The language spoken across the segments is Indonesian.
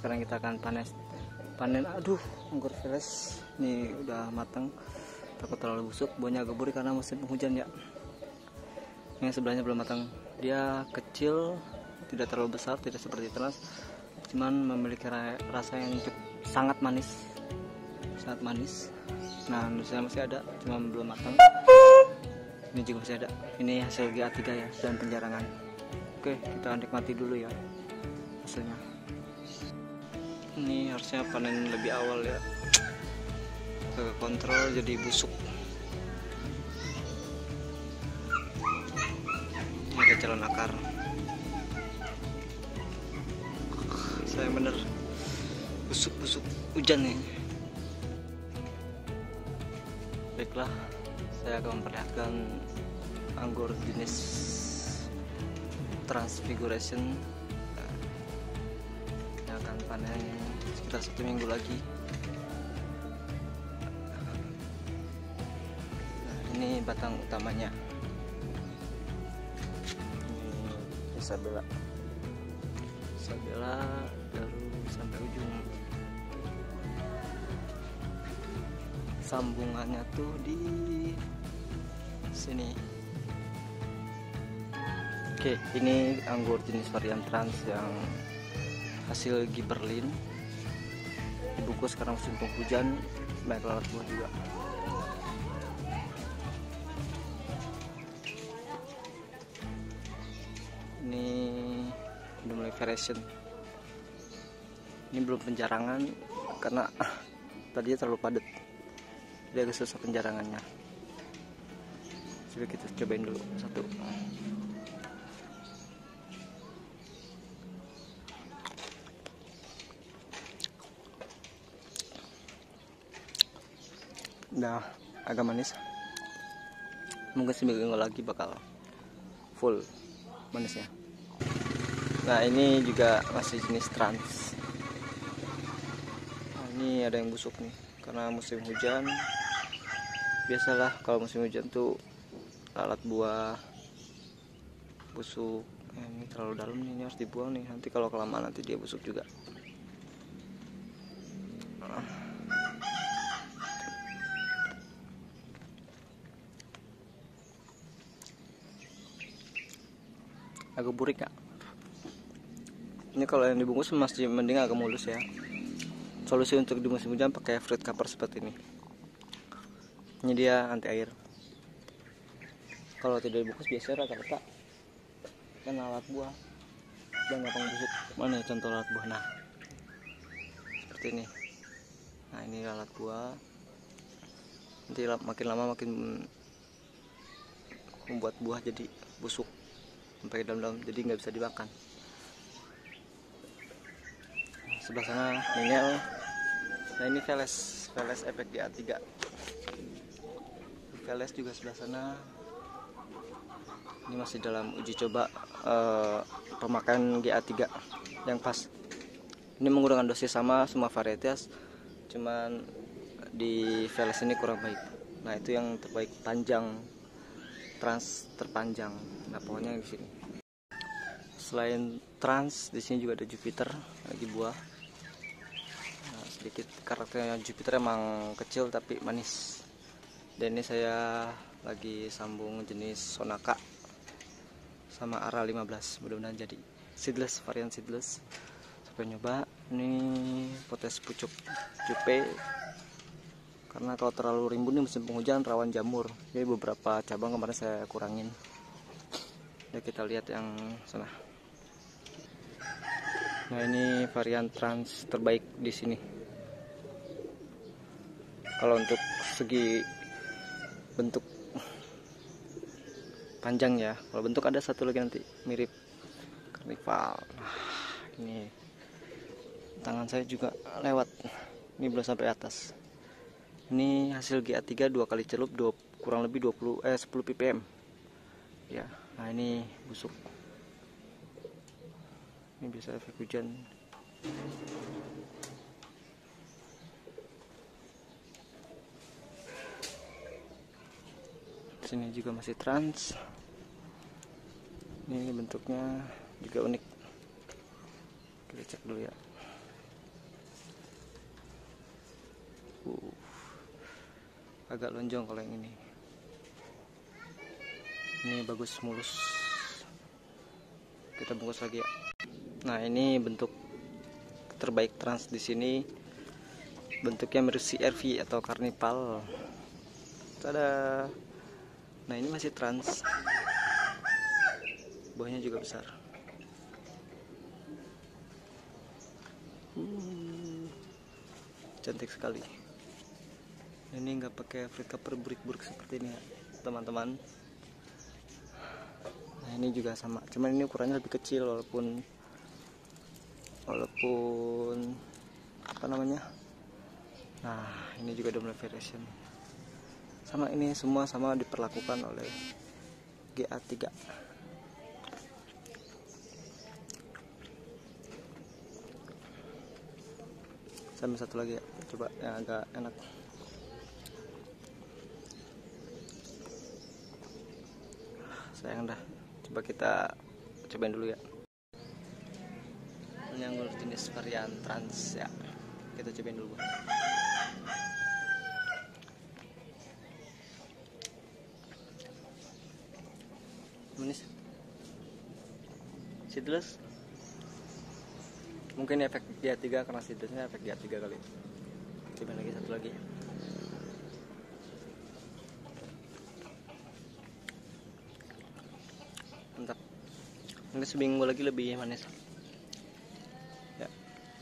sekarang kita akan panen. Aduh, anggur fresh ini udah matang, takut terlalu busuk, buahnya agak gurih karena musim penghujan ya. Yang sebelahnya belum matang, dia kecil, tidak terlalu besar, tidak seperti Trans, cuman memiliki rasa yang sangat manis, sangat manis. Nah, saya masih ada, cuma belum matang. Ini juga masih ada. Ini hasil GA3 ya, dan penjarangan. Oke, kita nikmati dulu ya hasilnya. Ini harusnya panen lebih awal ya, ke kontrol jadi busuk. Ini ada jalan akar. Sayang bener, busuk-busuk hujan nih. Baiklah, saya akan memperlihatkan anggur jenis Transfiguration yang akan panen sekitar 1 minggu lagi. Nah, ini batang utamanya. Ini Isabella baru sampai ujung. Sambungannya tuh di sini. Oke, ini anggur jenis varian Trans yang hasil Giberlin. Dibungkus karena musim penghujan, banyak lalat buah juga. Ini udah mulai variation. Ini belum penjarangan karena tadinya terlalu padat, dia agak susah penjarangannya. Coba kita cobain dulu satu. Nah, agak manis. Mungkin seminggu lagi bakal full manisnya. Nah, ini juga masih jenis Trans. Nah, ini ada yang busuk nih karena musim hujan. Biasalah kalau musim hujan tuh lalat buah busuk. Ini terlalu dalam nih, ini harus dibuang nih, nanti kalau kelamaan nanti dia busuk juga. Agak burik nggak? Ini kalau yang dibungkus masih mending agak mulus ya. Solusi untuk di musim hujan pakai fruit cover seperti ini. Ini dia anti air. Kalau tidak dibungkus biasanya rata-rata kan lalat buah dan gampang busuk. Mana ya contoh lalat buah? Nah, seperti ini. Nah, ini lalat buah. Nanti makin lama makin membuat buah jadi busuk sampai dalam-dalam, jadi nggak bisa dimakan. Sebelah sana Mingel. Nah, ini Veles efek GA3. Veles juga sebelah sana. Ini masih dalam uji coba pemakaian GA3 yang pas. Ini menggunakan dosis sama semua varietas, cuman di Veles ini kurang baik. Nah, itu yang terbaik, panjang, Trans terpanjang. Nah, pokoknya di sini. Selain Trans, di sini juga ada Jupiter lagi buah. Nah, sedikit karakternya Jupiter emang kecil tapi manis. Dan ini saya lagi sambung jenis Sonaka sama Ara 15, mudah-mudahan jadi seedless, varian seedless. Sampai nyoba. Ini potes pucuk Jupe. Karena kalau terlalu rimbun di musim penghujan rawan jamur, jadi beberapa cabang kemarin saya kurangin. Ya, kita lihat yang sana. Nah, ini varian Trans terbaik di sini. Kalau untuk segi bentuk panjang ya, kalau bentuk ada satu lagi nanti mirip Carnival. Nah, ini tangan saya juga lewat, ini belum sampai atas. Ini hasil GA3 2 kali celup, kurang lebih 10 ppm ya. Nah, ini busuk, ini bisa efek hujan. Sini juga masih Trans. Ini bentuknya juga unik, kita cek dulu ya. agak lonjong kalau yang ini. Ini bagus mulus. Kita bungkus lagi ya. Nah, ini bentuk terbaik trans di sini. Bentuknya mirip CRV atau karnipal. Tada. Nah, ini masih trans. Buahnya juga besar. Cantik sekali. Ini nggak pakai Afrika burik-burik seperti ini ya, teman-teman. Nah, ini juga sama, cuman ini ukurannya lebih kecil walaupun apa namanya. Nah, ini juga double variation. Sama, ini semua sama diperlakukan oleh GA3. Sambil satu lagi ya, coba yang agak enak. Sayang dah. Coba kita cobain dulu ya. Ini anggur jenis varian trans ya. Kita cobain dulu. Manis. Seedless. Mungkin efek GA3 karena seedlessnya efek GA3 kali. Cobain lagi satu lagi. Mantap. Mungkin seminggu lagi lebih manis ya.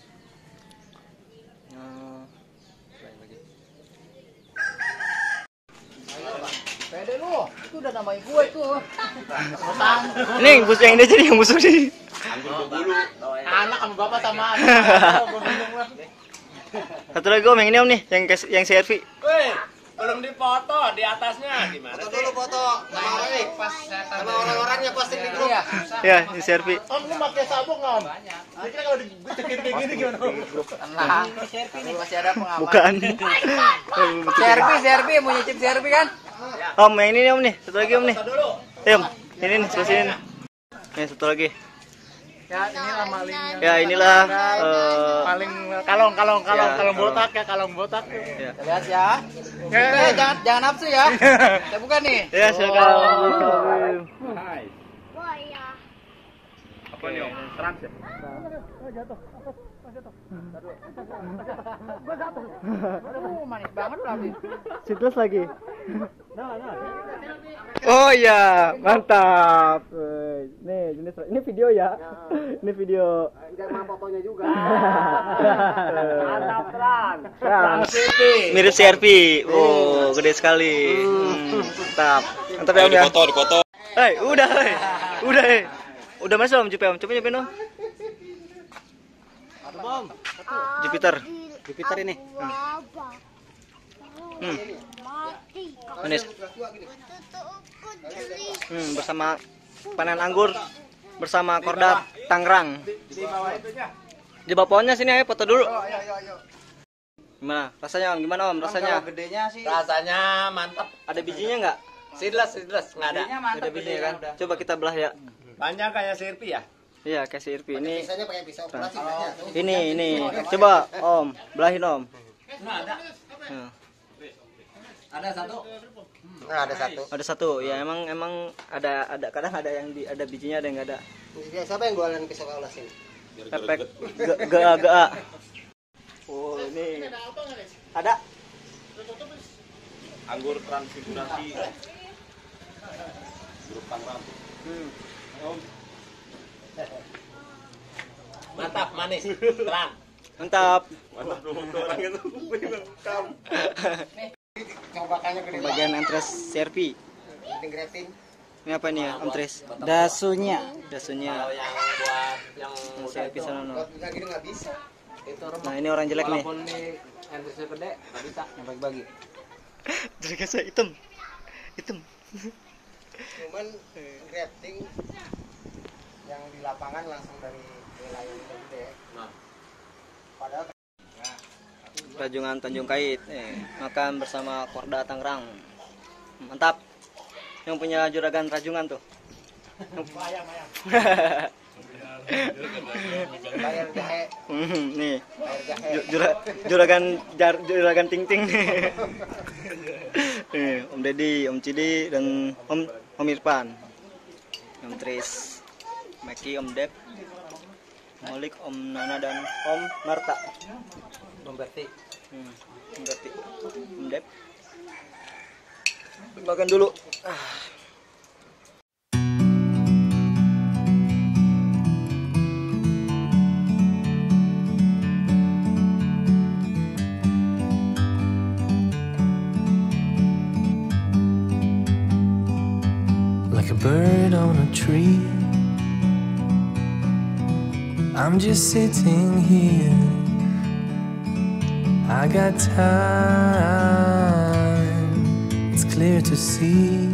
Lain lagi. Pede lu, itu udah namain gue itu. Ini bus yang ini jadi yang busuk sih. Anak sama bapak sama Satu lagi om, yang ini om nih, yang CRV. Weh, belum dipoto di atasnya gimana? foto dulu foto sama orang nih, pas sama orang-orangnya posting di grup. Ya, di CRV. Om lu pakai sabuk nggak om? Kira kalau dicekin kayak gini gimana om? Lah, Serpi nih masih ada pengaman. Bukan. Serpi mau nyicip Serpi kan? Om, yang ini nih om nih, satu lagi om nih. Om, ini nih, sebelah sini nih. Nih, satu lagi. Ya inilah malingnya. Ya inilah Paling kalong botak ya, kalong botak. ya. Lihat ya. Jangan nafsu ya. Saya bukan nih. Ya, silakan. Apa nih om? Trans ya? Manis banget lagi. Situs lagi. Oh ya, mantap. Nih, ini video ya. Ini video. Jangan fotonya juga. Mantap trans. Mirip CRV. Oh, gede sekali. Mantap. Mantap ya om ya. Dipoto. Hei, udah, hei. Udah, hei. Udah masuk om, coba om. Coba nyobain om. Jupiter. Jupiter ini. Manis. Bersama panen anggur bersama Korda Tangerang. Di bawah pohonnya sini ayo foto dulu. Gimana? Rasanya om? Gimana om? Rasanya? Gedenya sih. Rasanya mantap. Ada bijinya nggak? Seedless nggak ada. Ada bijinya kan? Coba kita belah ya. Panjang kayak Serpi ya? Iya, kasih irpi ini. Pisahnya pakai pisau plastik aja. Ini. Coba om, belahin om. Ada. Nah, Ada satu. Nah, ada satu. ada satu. Ya emang ada kadang ada yang ada bijinya, ada yang nggak ada. Siapa yang jualan pisau kaulas ini? Efek GA. Oh, ini. Ada. Anggur transfigurasi. Grup Tangerang. Mantap, manis, terang. Mantap. Mantap orang itu. Cobakannya gede. Bagian entres serpi. Grafting. Ini apa nih ya, entres? Dasunya. Dasunya. Kalau yang buat yang Serpi sana no. Enggak gini enggak bisa. itu Nah, ini orang jelek nih. walaupun di entresnya gede, nggak bisa yang bagi-bagi. Jelek saya hitam. Cuman grafting yang di lapangan langsung dari wilayah yang gede. Nah, Padahal Rajungan Tanjung Kait. Makan bersama Korda Tangerang. Mantap. Yang punya juragan rajungan tuh. mayang. Bayar jahe. Nih, Bayar jahe. juragan Ting Ting. Nih, Om Deddy, Om Cidi, dan Om Irfan, Om Tris, Maki, Om Dep, Molik, Om Nana, dan Om Marta. Om Berti. Om Berti, Om Dep. Makan dulu. Like a bird on a tree, I'm just sitting here. I got time, it's clear to see.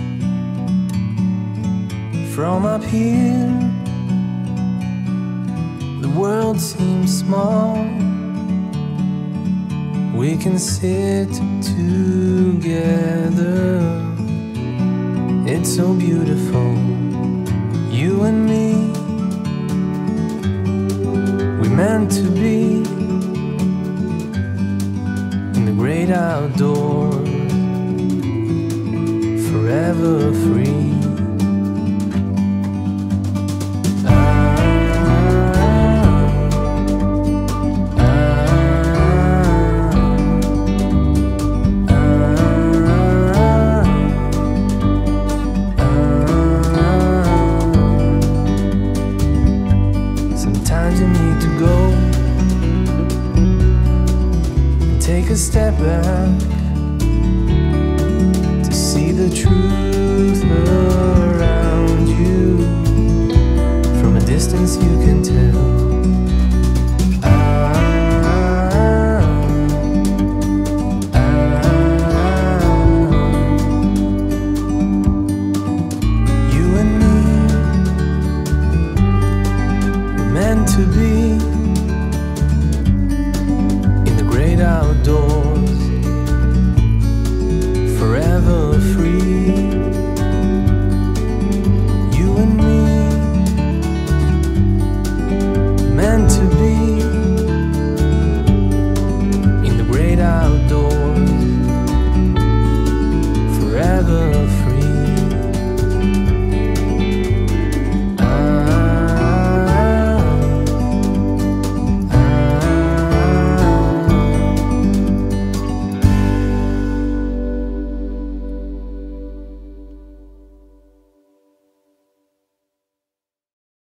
From up here, the world seems small. We can sit together. It's so beautiful, you and me. We meant to be in the great outdoors, forever free. Sometimes you need to go and take a step back